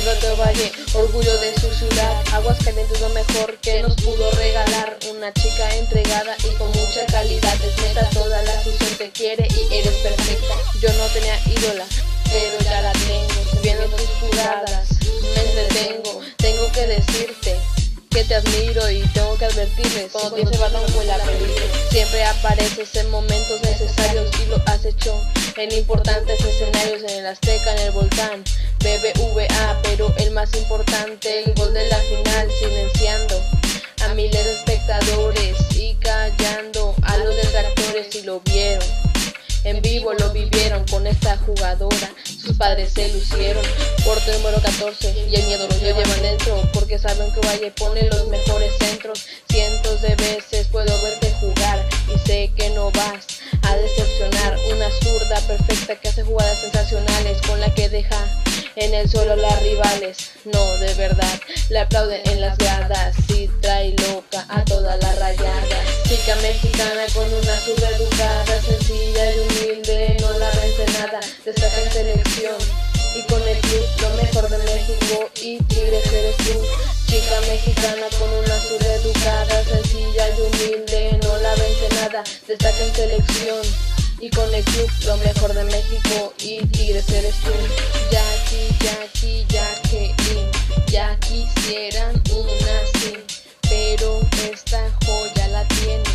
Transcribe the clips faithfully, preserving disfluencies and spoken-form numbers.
Silvestre Valle, orgullo de su ciudad. Aguascalientes lo mejor que nos pudo regalar. Una chica entregada y con mucha calidad. Es neta, toda la afición te quiere y eres perfecta. Yo no tenía ídola, pero ya la tengo. Viendo tus jugadas, me entretengo. Tengo que decirte que te admiro y tengo que advertirles cuando te balón vuela peligro. Siempre apareces en momentos necesarios y lo has hecho en importantes escenarios, en el Azteca, en el Volcán, B B V A, pero el más importante, el gol de la final, silenciando a miles de espectadores y callando a los detractores. Y lo vieron en vivo, lo vivieron con esta jugadora. Sus padres se lucieron, porte número catorce, y el miedo lo llevan dentro, porque saben que Valle pone los mejores centros. Cientos de veces puedo verte jugar y sé que no vas a decepcionar. Una zurda perfecta que hace jugadas sensacionales, con la que deja en el suelo a las rivales. No, de verdad, le aplauden en las gradas y trae loca a todas las rayadas. Chica mexicana con una zurda educada, sencilla y humilde, no la vence nada, destaca en selección y con el club lo mejor de México y Tigres eres tú. Chica mexicana con una zurda educada, sencilla y humilde, no la vence nada, destaca en selección y con el club lo mejor de México y Tigres eres tú. Jackie, Jackie, Jacqueline, ya quisieran una así, pero esta joya la tiene.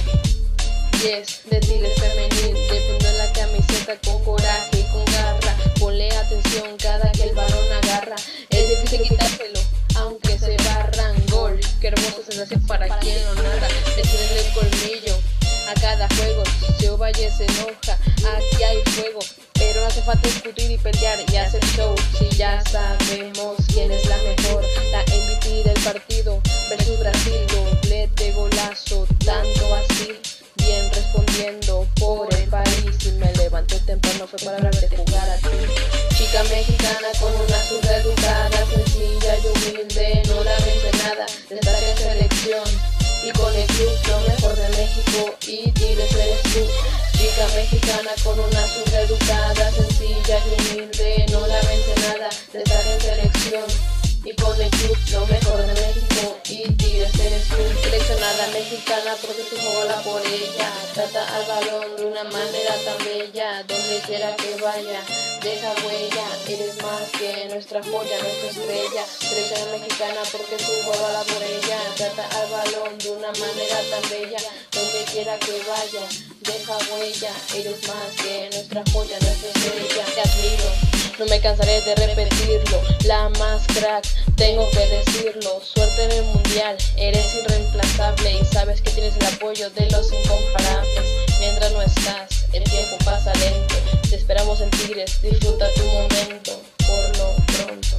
Yes, de Tigres femenil, defiendo la camiseta con coraje y con garra. Ponle atención cada que el balón agarra, es difícil quitárselo aunque se barran. Gol, qué hermosa sensación para quien no nada, le tienen el colmillo a cada juego. Si Valle se enoja, aquí hay fuego, pero no hace falta discutir y pelear y hacer show. Si ya sabemos quién es la mejor, la M V P del partido versus Brasil, doblete, golazo, tanto así, bien respondiendo por el país. Y me levanté temprano fue para hablar de jugar a ti. Chica mexicana con una zurda educada, sencilla y humilde, no la vence nada, destaca en selección y con el club lo mejor de México y Tigres eres tú. Chica mexicana con una zurda educada, sencilla y humilde, no la vence nada, destaca en selección y con el club lo mejor de México y Tigres eres tú. Seleccionada mexicana porque tú juegas por ella, trata al balón de una manera tan bella, donde quiera que vaya deja huella, eres más que nuestra joya, nuestra estrella. Seleccionada mexicana porque tú juegas por ella, trata al balón de una manera tan bella, donde quiera que vaya deja huella, eres más que nuestra joya, nuestra estrella. Te admiro, no me cansaré de repetirlo, la más crack, tengo que decirlo. Suerte en el mundial, eres irreemplazable y sabes que tienes el apoyo de los incomparables. Mientras no estás, el tiempo pasa lento, te esperamos en Tigres, disfruta tu momento. Por lo pronto,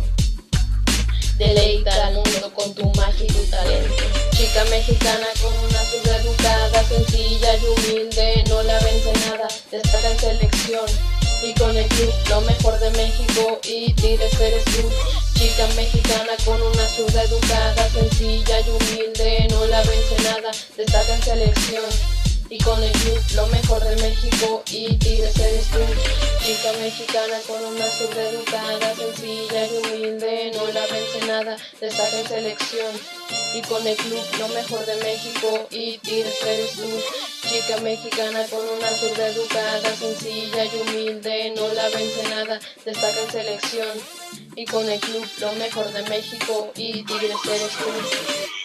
deleita al mundo con tu magia y tu talento. Chica mexicana con una zurda educada, sencilla y humilde, no la vence nada, destaca en selección y con el club lo mejor de México y Tigres eres tú. Chica mexicana con una zurda educada, sencilla y humilde, no la vence nada, destaca en selección y con el club lo mejor de México y Tigres eres tú. Chica mexicana con una zurda educada, sencilla y humilde, no la vence nada, destaca en selección y con el club lo mejor de México y Tigres eres tú. Chica mexicana con una zurda educada, sencilla y humilde, no la vence nada, destaca en selección y con el club lo mejor de México y Tigres eres tú.